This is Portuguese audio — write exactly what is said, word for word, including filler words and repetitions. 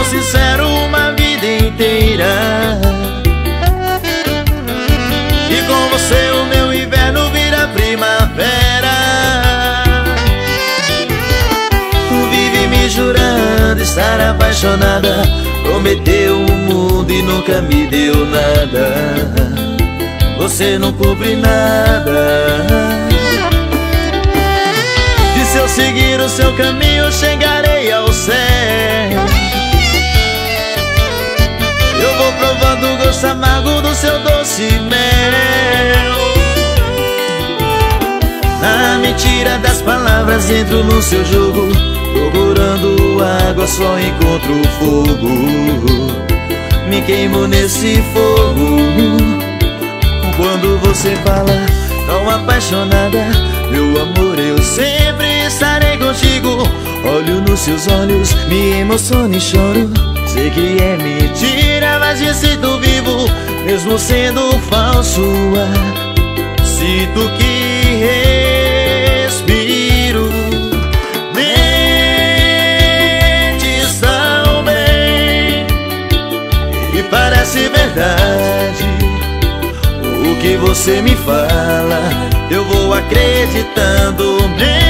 sincero uma vida inteira. E com você o meu inverno vira primavera. Vive me jurando estar apaixonada, prometeu o mundo e nunca me deu nada. Você não cumpre nada. E se eu seguir o seu caminho chegarei ao céu. Eu vou provando o gosto amargo do seu doce mel. Na mentira das palavras entro no seu jogo, procurando água só encontro fogo. Me queimo nesse fogo. Quando você fala tão apaixonada, meu amor, eu sempre estarei contigo. Olho nos seus olhos, me emociono e choro. Sei que é mentira, mas me sinto vivo, mesmo sendo falso ar. Sinto que respiro. Mentes tão bem, e parece verdade o que você me fala. Eu vou acreditando.